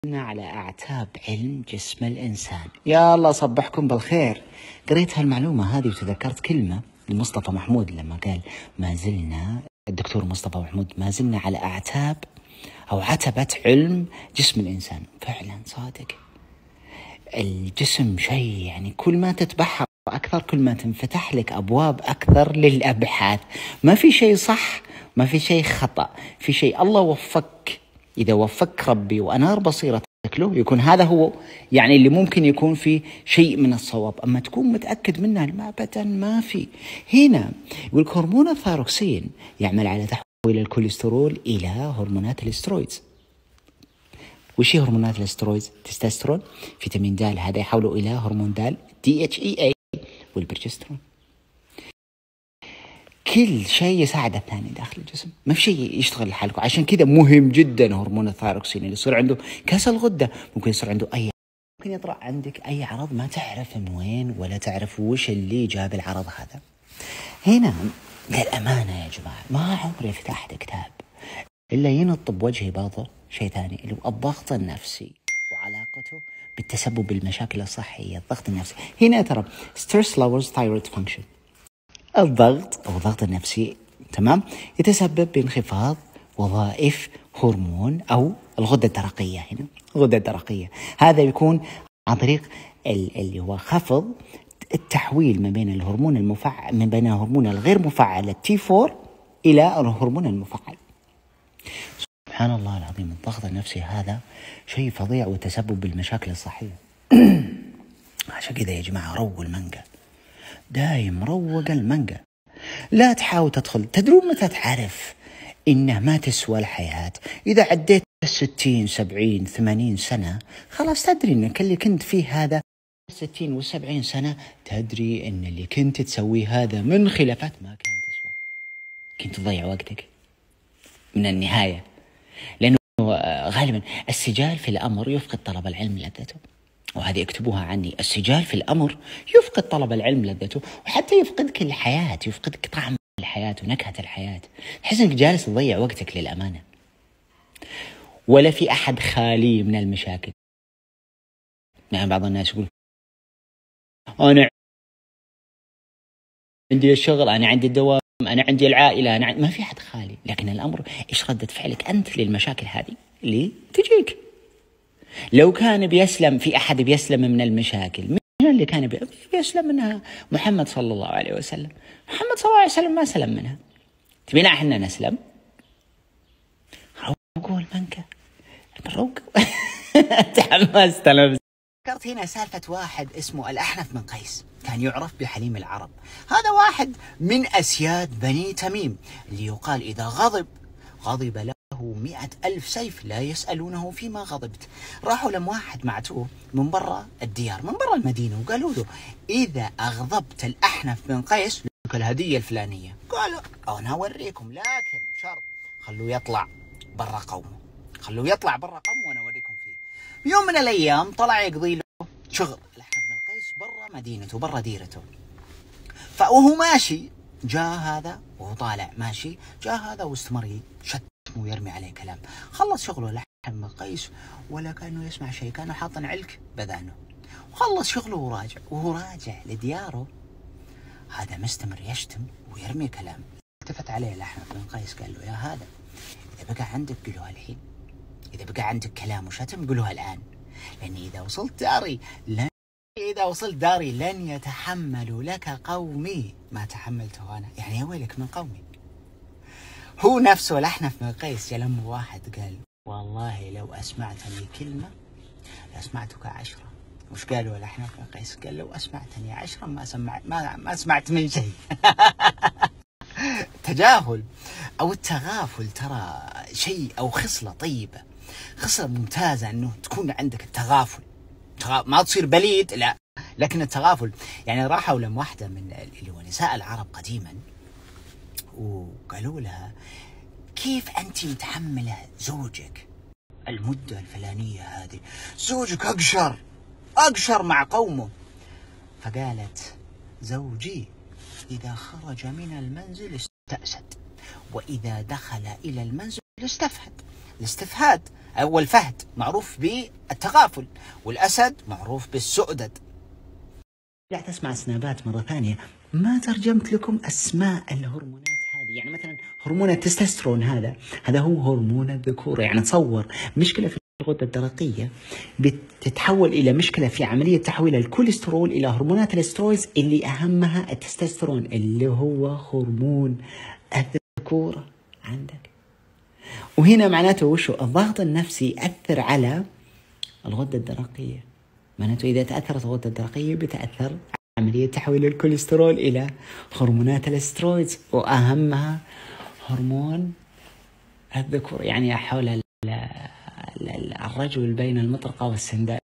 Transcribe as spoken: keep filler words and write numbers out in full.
على أعتاب علم جسم الإنسان. يا الله صبحكم بالخير. قريت هالمعلومة هذه وتذكرت كلمة لمصطفى محمود لما قال ما زلنا، الدكتور مصطفى محمود، ما زلنا على أعتاب أو عتبة علم جسم الإنسان. فعلا صادق. الجسم شيء يعني كل ما تتبحر أكثر كل ما تنفتح لك أبواب أكثر للأبحاث. ما في شيء صح، ما في شيء خطأ، في شيء الله وفقك. إذا وفقك ربي وأنار بصيرتك له يكون هذا هو يعني اللي ممكن يكون فيه شيء من الصواب. أما تكون متأكد منه ما أبدا ما في. هنا يقول هرمون الثايروكسين يعمل على تحويل الكوليسترول إلى هرمونات الاسترويدز. وش هي هرمونات الاسترويدز؟ تستوستيرون، فيتامين د، هذا يحولوا إلى هرمون د، دي اتش اي اي، والبروجسترون. كل شيء يساعد الثاني داخل الجسم، ما في شيء يشتغل لحاله. عشان كذا مهم جدا هرمون الثايروكسين. اللي يصير عنده كسل غدة ممكن يصير عنده أي ممكن يطلع عندك أي عرض ما تعرف من وين ولا تعرف وش اللي جاب العرض هذا. هنا للأمانة يا جماعة ما عمري فتحت كتاب إلا ينط بوجهي بعضه شيء ثاني اللي هو الضغط النفسي وعلاقته بالتسبب بالمشاكل الصحية. الضغط النفسي هنا ترى stress lowers thyroid function. الضغط أو الضغط النفسي تمام يتسبب بانخفاض وظائف هرمون أو الغدة الدرقية. هنا الغدة الدرقية هذا يكون عن طريق اللي هو خفض التحويل ما بين الهرمون المفعل من بين الهرمون الغير مفعل التي فور إلى الهرمون المفعل. سبحان الله العظيم، الضغط النفسي هذا شيء فظيع وتسبب بالمشاكل الصحية. عشان كذا يا جماعة روقوا المانجا، دايم روق المانجا. لا تحاول تدخل. تدرون متى تعرف إنه ما تسوى الحياة؟ إذا عديت الستين سبعين ثمانين سنة خلاص تدري إنك اللي كنت فيه هذا الستين والسبعين سنة تدري إن اللي كنت تسويه هذا من خلافات ما كان تسوى. كنت تضيع وقتك من النهاية. لأنه غالبا السجال في الأمر يفقد طلب العلم لذته. وهذه اكتبوها عني، السجال في الأمر يفقد طلب العلم لذته، وحتى يفقدك الحياة، يفقدك طعم الحياة ونكهة الحياة. تحس انك جالس تضيع وقتك للأمانة. ولا في أحد خالي من المشاكل. يعني بعض الناس يقول أنا عندي الشغل، أنا عندي الدوام، أنا عندي العائلة، أنا عندي... ما في أحد خالي. لكن الأمر إيش ردة فعلك أنت للمشاكل هذه اللي تجيك. لو كان بيسلم في أحد بيسلم من المشاكل، من اللي كان بيسلم منها؟ محمد صلى الله عليه وسلم. محمد صلى الله عليه وسلم ما سلم منها. تبينا احنا نسلم؟ روقوا المانجا، روقوا. تحمست انا. ذكرت هنا سالفة واحد اسمه الأحنف بن قيس، كان يعرف بحليم العرب. هذا واحد من أسياد بني تميم اللي يقال إذا غضب غضب له مئة ألف سيف لا يسألونه فيما غضبت. راحوا لم واحد معتوه من برا الديار، من برا المدينة، وقالوا له إذا أغضبت الأحنف بن قيس لك الهدية الفلانية. قالوا أنا أوريكم، لكن شرط خلوه يطلع برا قومه، خلوه يطلع برا قومه وأنا أوريكم فيه. يوم من الأيام طلع يقضي له شغل الأحنف بن قيس برا مدينته، برا ديرته. فوهو ماشي جاء هذا، وهو طالع ماشي جاء هذا واستمر يشت ويرمي عليه كلام. خلص شغله الأحنف بن قيس ولا كأنه يسمع شيء، كانوا حاطن علك بذانه. وخلص شغله وراجع، وهو راجع لدياره هذا مستمر يشتم ويرمي كلام. التفت عليه الأحنف بن قيس قال له يا هذا، إذا بقى عندك قلوها الحين، إذا بقى عندك كلام وشتم قلوها الآن، لأني إذا وصلت داري لن إذا وصلت داري لن يتحملوا لك قومي ما تحملته أنا. يعني يا ويلك من قومي. هو نفسه الأحنف بن قيس يلم واحد قال والله لو أسمعتني كلمة لأسمعتك عشرة. وش قالوا الأحنف بن قيس؟ قال لو أسمعتني عشرة ما سمعت ما, ما سمعت من شيء. تجاهل أو التغافل ترى شيء أو خصلة طيبة، خصلة ممتازة إنه تكون عندك التغافل. ما تصير بليد لا، لكن التغافل. يعني راحوا لم واحدة من اللي هو نساء العرب قديما وقالوا لها كيف أنت متحملة زوجك المدة الفلانية هذه؟ زوجك أقشر أقشر مع قومه. فقالت زوجي إذا خرج من المنزل استأسد، وإذا دخل إلى المنزل استفهد. الاستفهاد والفهد معروف بالتغافل، والأسد معروف بالسؤدد. رجعت أسمع سنابات مرة ثانية، ما ترجمت لكم أسماء الهرمونات هذه. يعني مثلا هرمون التستوستيرون هذا هذا هو هرمون الذكورة. يعني تصور مشكلة في الغدة الدرقية بتتحول إلى مشكلة في عملية تحويل الكوليسترول إلى هرمونات الاسترويدز اللي أهمها التستوستيرون اللي هو هرمون الذكورة عندك. وهنا معناته وشو؟ الضغط النفسي يأثر على الغدة الدرقية. معناته إذا تأثرت الغدة الدرقية بتأثر عملية تحويل الكوليسترول إلى هرمونات الاسترويدز، وأهمها هرمون الذكور. يعني حول الرجل بين المطرقة والسندان.